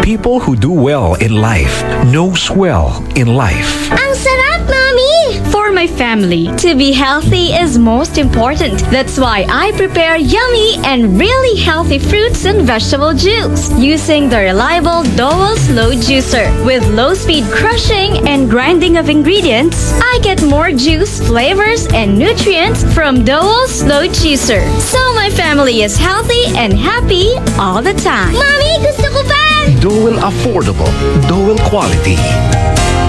People who do well in life know swell in life. Ang sarap, Mommy! For my family, to be healthy is most important. That's why I prepare yummy and really healthy fruits and vegetable juice using the reliable Dowell Slow Juicer. With low-speed crushing and grinding of ingredients, I get more juice, flavors, and nutrients from Dowell Slow Juicer. So my family is healthy and happy all the time. Mommy, gusto ko pa! Dowell affordable, Dowell quality.